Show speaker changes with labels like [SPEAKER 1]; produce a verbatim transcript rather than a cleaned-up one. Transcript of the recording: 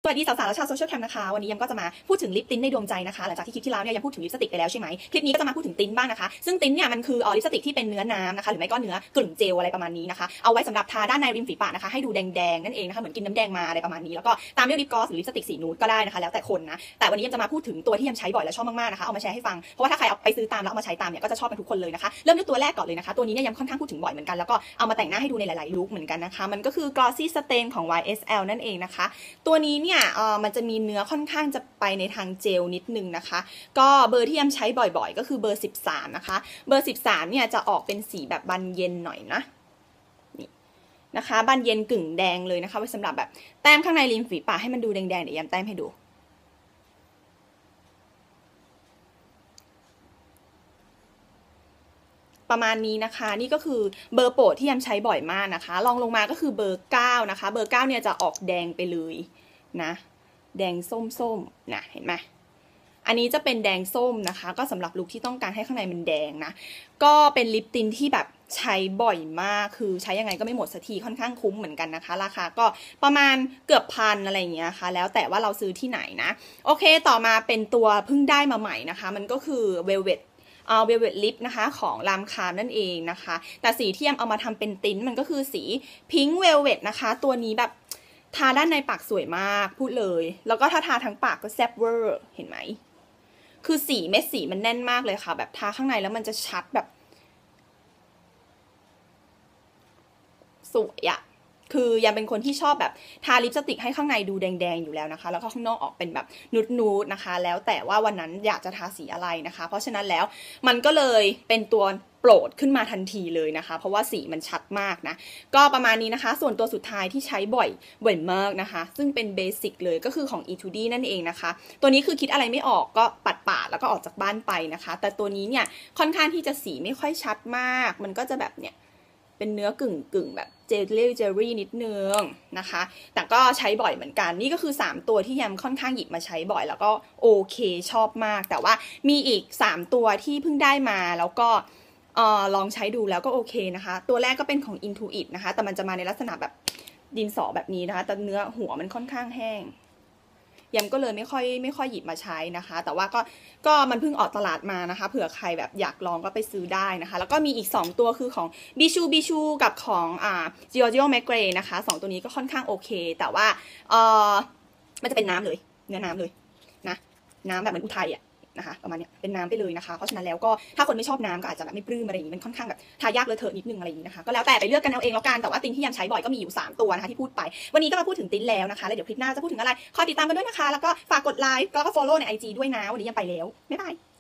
[SPEAKER 1] สวัสดีสาวๆและชาวโซเชียลแคมนะคะวันนี้ยำก็จะมาพูดถึงลิปติ้นในดวงใจนะคะหลังจากที่คลิปที่แล้วเนี่ยยำพูดถึงลิปสติกไปแล้วใช่ไหมคลิปนี้ก็จะมาพูดถึงติ้นบ้างนะคะซึ่งติ้นเนี่ยมันคือลิปสติกที่เป็นเนื้อน้ำนะคะหรือไม่ก็เนื้อกลุ่มเจลอะไรประมาณนี้นะคะเอาไว้สำหรับทาด้านในริมฝีปากนะคะให้ดูแดงๆนั่นเองนะคะเหมือนกินน้ำแดงมาอะไรประมาณนี้แล้วก็ตามด้วยลิปกลอสหรือลิปสติกสีนูดก็ได้นะคะแล้วแต่คนนะแต่วันนี้ยำจะมาพูดถึงตัวที่ยำใช้บ่อยและชอบมากๆนะคะเอามาแชร์ให้ฟังเพราะว่าถ้าใครเอาไปซื้อตามแล้วเอามาใช้ตามเนี่ยก็จะชอบกันทุกคนเลยนะคะเริ่มด้วยตัวแรกก่อนเลยนะคะตัวนี้เนี่ยยำค่อนข้างพูดถึงบ่อยเหมือนกันแล้วก็เอามาแต่งหน้าให้ดูในหลายๆลุคเหมือนกันนะคะมันก็คือ Glossy Stain ของ วาย เอส แอล นั่นเองนะคะตัวนี้เนี่ยเอ่อมันจะมีเนื้อค่อนข้างจะไปในทางเจลนิดนึงนะคะก็เบอร์ที่ยำใช้บ่อยๆก็คือเบอร์สิบสามนะคะเบอร์สิบสามเนี่ยจะออกเป็นสีแบบบานเย็นหน่อยนะนี่นะคะบานเย็นกึ่งแดงเลยนะคะไว้สำหรับแบบแต้มข้างในริมฝีปากให้มันดูแดงๆเดี๋ยวยำแต้มให้ดูประมาณนี้นะคะนี่ก็คือเบอร์โปรดที่ยำใช้บ่อยมากนะคะลองลงมาก็คือเบอร์เก้านะคะเบอร์เก้าเนี่ยจะออกแดงไปเลยนะแดงส้มๆนะเห็นไหมอันนี้จะเป็นแดงส้มนะคะก็สำหรับลุคที่ต้องการให้ข้างในมันแดงนะก็เป็นลิปตินที่แบบใช้บ่อยมากคือใช้ยังไงก็ไม่หมดสักทีค่อนข้างคุ้มเหมือนกันนะคะราคาก็ประมาณเกือบพันอะไรอย่างเงี้ยค่ะแล้วแต่ว่าเราซื้อที่ไหนนะโอเคต่อมาเป็นตัวเพิ่งได้มาใหม่นะคะมันก็คือ Velvet เอาเวลเวตลิปนะคะของลามคามนั่นเองนะคะแต่สีที่ยำเอามาทำเป็นติ้นมันก็คือสีพิงค์เวลเวตนะคะตัวนี้แบบทาด้านในปากสวยมากพูดเลยแล้วก็ถ้าทาทั้งปากก็แซ่บเวอร์เห็นไหมคือสีเม็ดสีมันแน่นมากเลยค่ะแบบทาข้างในแล้วมันจะชัดแบบสวยอะคือยังเป็นคนที่ชอบแบบทาลิปสติกให้ข้างในดูแดงๆอยู่แล้วนะคะแล้วก็ข้างนอกออกเป็นแบบนูดๆนะคะแล้วแต่ว่าวันนั้นอยากจะทาสีอะไรนะคะเพราะฉะนั้นแล้วมันก็เลยเป็นตัวโปรดขึ้นมาทันทีเลยนะคะเพราะว่าสีมันชัดมากนะก็ประมาณนี้นะคะส่วนตัวสุดท้ายที่ใช้บ่อยบ่อยมากนะคะซึ่งเป็นเบสิกเลยก็คือของ อี ทู ดี นั่นเองนะคะตัวนี้คือคิดอะไรไม่ออกก็ปัดปาดแล้วก็ออกจากบ้านไปนะคะแต่ตัวนี้เนี่ยค่อนข้างที่จะสีไม่ค่อยชัดมากมันก็จะแบบเนี่ยเป็นเนื้อกึ่งกึ่งแบบเจลลี่เจลลี่นิดนึงนะคะแต่ก็ใช้บ่อยเหมือนกันนี่ก็คือสามตัวที่ยำค่อนข้างหยิบมาใช้บ่อยแล้วก็โอเคชอบมากแต่ว่ามีอีกสามตัวที่เพิ่งได้มาแล้วก็เอ่อลองใช้ดูแล้วก็โอเคนะคะตัวแรกก็เป็นของ Intuit นะคะแต่มันจะมาในลักษณะแบบดินสอแบบนี้นะคะแต่เนื้อหัวมันค่อนข้างแห้งยำก็เลยไม่ค่อยไม่ค่อยหยิบมาใช้นะคะแต่ว่าก็ก็มันเพิ่งออกตลาดมานะคะเผื่อใครแบบอยากลองก็ไปซื้อได้นะคะแล้วก็มีอีกสองตัวคือของบิชูบิชูกับของอ่า Giorgio Maggiore นะคะสองตัวนี้ก็ค่อนข้างโอเคแต่ว่าเออมันจะเป็นน้ำเลยเนื้อน้ำเลยนะน้ำแบบเหมือนอุทัยอะนะคะประมาณนี้เป็นน้ำไปเลยนะคะเพราะฉะนั้นแล้วก็ถ้าคนไม่ชอบน้ำก็อาจจะแบบไม่ปลื้มอะไรอย่างนี้มันค่อนข้างแบบทายากเลอะเทอะนิดนึงอะไรอย่างนี้นะคะก็แล้วแต่ไปเลือกกันเอาเองแล้วกันแต่ว่าติ้นที่ยังใช้บ่อยก็มีอยู่สามตัวนะคะที่พูดไปวันนี้ก็มาพูดถึงติ้นแล้วนะคะแล้วเดี๋ยวคลิปหน้าจะพูดถึงอะไรคอยติดตามกันด้วยนะคะแล้วก็ฝากกดไลค์แล้วก็ follow ใน ไอ จี ด้วยนะวันนี้ยังไปแล้วบ๊ายบาย